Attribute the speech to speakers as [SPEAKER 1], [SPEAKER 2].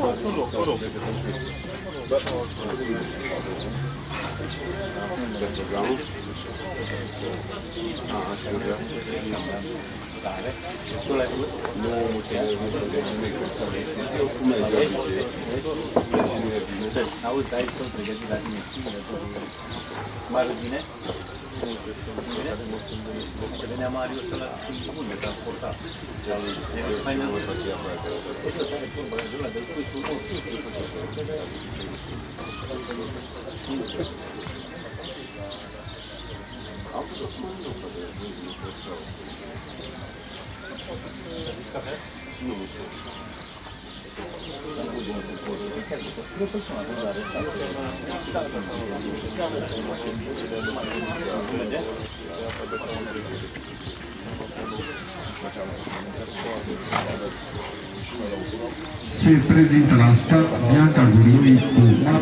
[SPEAKER 1] Auzi, ai tot pregătit la tine. Mai arăt bine? Venea Marius ăla bun de transportat. Mai nevoie să faci aproape. Serios, are vorba de ăla, de-l pui tu, nu, am văzut cum nu fără, nu fără. Să-ți cafea? Nu, nu știu. Vreau să spun atât, dar
[SPEAKER 2] se prezintă la start Bianca Gurini cu